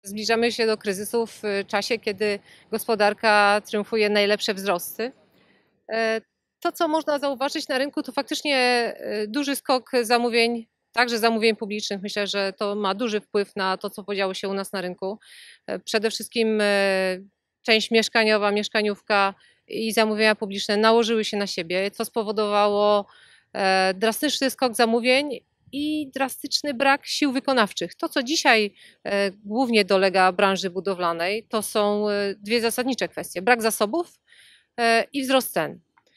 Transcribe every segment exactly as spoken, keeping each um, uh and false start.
Zbliżamy się do kryzysu w czasie, kiedy gospodarka triumfuje najlepsze wzrosty. E, To, co można zauważyć na rynku, to faktycznie e, duży skok zamówień, także zamówień publicznych. Myślę, że to ma duży wpływ na to, co podziało się u nas na rynku. E, Przede wszystkim e, część mieszkaniowa, mieszkaniówka i zamówienia publiczne nałożyły się na siebie, co spowodowało e, drastyczny skok zamówień i drastyczny brak sił wykonawczych. To, co dzisiaj e, głównie dolega branży budowlanej, to są e, dwie zasadnicze kwestie: brak zasobów e, i wzrost cen.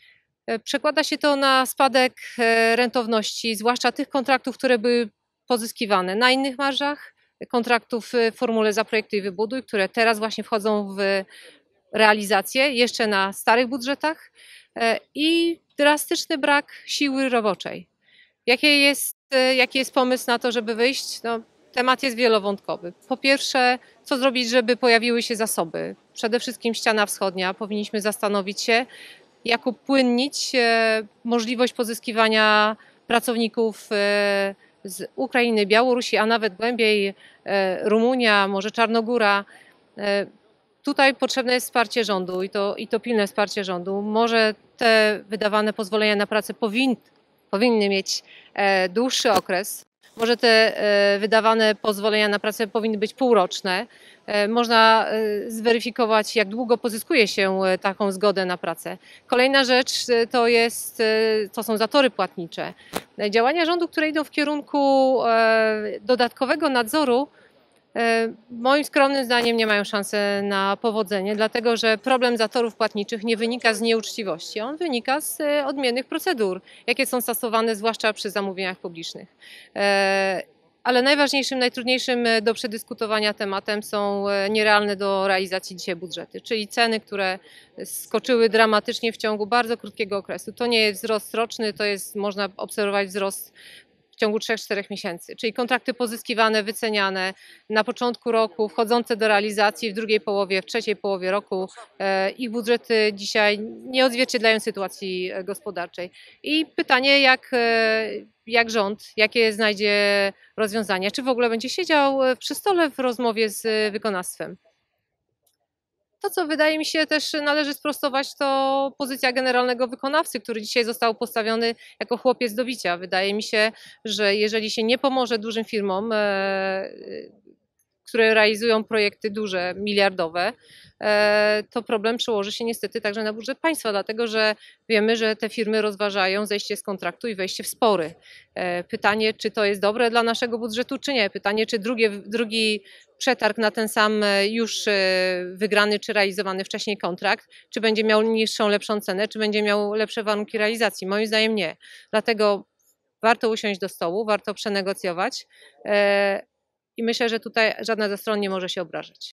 E, Przekłada się to na spadek e, rentowności, zwłaszcza tych kontraktów, które były pozyskiwane na innych marżach, kontraktów w formule zaprojektuj i wybuduj, które teraz właśnie wchodzą w realizację, jeszcze na starych budżetach, e, i drastyczny brak siły roboczej. Jakie jest, e, jaki jest pomysł na to, żeby wyjść? No, temat jest wielowątkowy. Po pierwsze, co zrobić, żeby pojawiły się zasoby? Przede wszystkim ściana wschodnia. Powinniśmy zastanowić się, jak upłynnić e, możliwość pozyskiwania pracowników e, z Ukrainy, Białorusi, a nawet głębiej e, Rumunia, może Czarnogóra. E, Tutaj potrzebne jest wsparcie rządu i to, i to pilne wsparcie rządu. Może te wydawane pozwolenia na pracę powin, powinny mieć e, dłuższy okres. Może te e, wydawane pozwolenia na pracę powinny być półroczne. E, Można e, zweryfikować, jak długo pozyskuje się e, taką zgodę na pracę. Kolejna rzecz e, to, jest, e, to są zatory płatnicze. E, Działania rządu, które idą w kierunku e, dodatkowego nadzoru, E, moim skromnym zdaniem nie mają szansy na powodzenie, dlatego że problem zatorów płatniczych nie wynika z nieuczciwości, on wynika z e, odmiennych procedur, jakie są stosowane zwłaszcza przy zamówieniach publicznych. E, Ale najważniejszym, najtrudniejszym do przedyskutowania tematem są e, nierealne do realizacji dzisiaj budżety, czyli ceny, które skoczyły dramatycznie w ciągu bardzo krótkiego okresu. To nie jest wzrost roczny, to jest, można obserwować wzrost w ciągu trzech czterech miesięcy, czyli kontrakty pozyskiwane, wyceniane na początku roku, wchodzące do realizacji w drugiej połowie, w trzeciej połowie roku. E, Ich budżety dzisiaj nie odzwierciedlają sytuacji e, gospodarczej. I pytanie, jak, e, jak rząd, jakie znajdzie rozwiązania, czy w ogóle będzie siedział e, przy stole w rozmowie z wykonawstwem. To, co wydaje mi się też należy sprostować, to pozycja generalnego wykonawcy, który dzisiaj został postawiony jako chłopiec do bicia. Wydaje mi się, że jeżeli się nie pomoże dużym firmom, e, które realizują projekty duże, miliardowe, e, to problem przełoży się niestety także na budżet państwa, dlatego że wiemy, że te firmy rozważają zejście z kontraktu i wejście w spory. E, Pytanie, czy to jest dobre dla naszego budżetu, czy nie. Pytanie, czy drugie, drugi przetarg na ten sam e, już e, wygrany czy realizowany wcześniej kontrakt, czy będzie miał niższą, lepszą cenę, czy będzie miał lepsze warunki realizacji. Moim zdaniem nie. Dlatego warto usiąść do stołu, warto przenegocjować. E, I myślę, że tutaj żadna ze stron nie może się obrażać.